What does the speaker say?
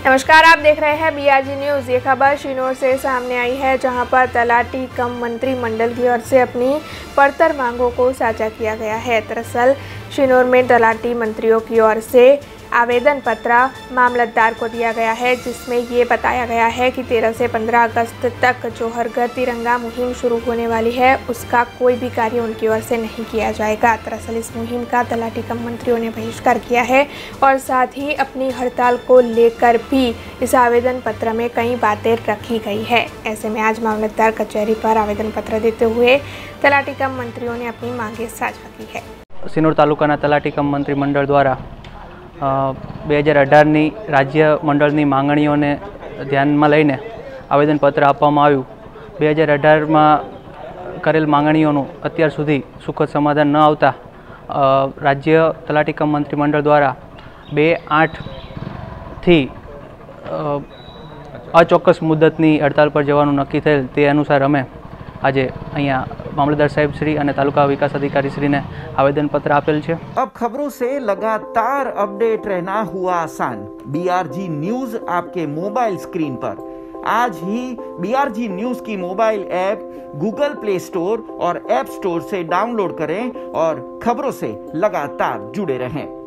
नमस्कार, आप देख रहे हैं बीआरजी न्यूज़। ये खबर शिनोर से सामने आई है, जहां पर तलाटी कम मंत्रिमंडल की ओर से अपनी पड़तर मांगों को साझा किया गया है। दरअसल शिनोर में तलाटी मंत्रियों की ओर से आवेदन पत्र मामलतदार को दिया गया है, जिसमें ये बताया गया है कि 13 से 15 अगस्त तक जो हर घर तिरंगा मुहिम शुरू होने वाली है, उसका कोई भी कार्य उनकी ओर से नहीं किया जाएगा। दरअसल इस मुहिम का तलाटी कम मंत्रियों ने बहिष्कार किया है और साथ ही अपनी हड़ताल को लेकर भी इस आवेदन पत्र में कई बातें रखी गई है। ऐसे में आज मामलतदार कचहरी पर आवेदन पत्र देते हुए तलाटी कम मंत्रियों ने अपनी मांगे साझा की है। सिनोर तालुकाना तलाटी कम मंत्रिमंडल द्वारा 2018 राज्य मंडलनी मांगणीओने ध्यानमां लईने आवेदनपत्र आपवामां आव्युं। 2018 में करेल मांगणीओनुं अत्यार सुधी सुखद समाधान न आवता राज्य तलाटी कम मंत्रिमंडल द्वारा 2/8 थी अचोक्कस मुदतनी हड़ताल पर जवानुं नक्की थયેલ। ते अनुसार अमे આજે અહીંયા मामलतदार साहेब श्री और तालुका विकास अधिकारी श्री ने आवेदन पत्र आपेल छे। अब खबरों से लगातार अपडेट रहना हुआ आसान। बीआरजी न्यूज आपके मोबाइल स्क्रीन पर आज ही बीआरजी न्यूज की mobile app Google Play Store और ऐप स्टोर से डाउनलोड करें और खबरों से लगातार जुड़े रहें।